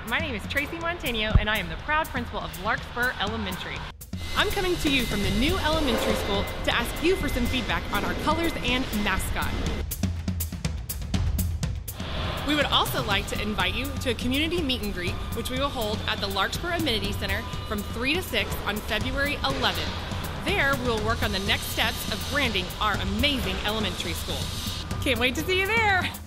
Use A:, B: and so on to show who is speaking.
A: my name is Tracy Montano and I am the proud principal of Larkspur Elementary. I'm coming to you from the new elementary school to ask you for some feedback on our colors and mascot. We would also like to invite you to a community meet and greet, which we will hold at the Larkspur Amenity Center from 3 to 6 on February 11th. There, we'll work on the next steps of branding our amazing elementary school. Can't wait to see you there!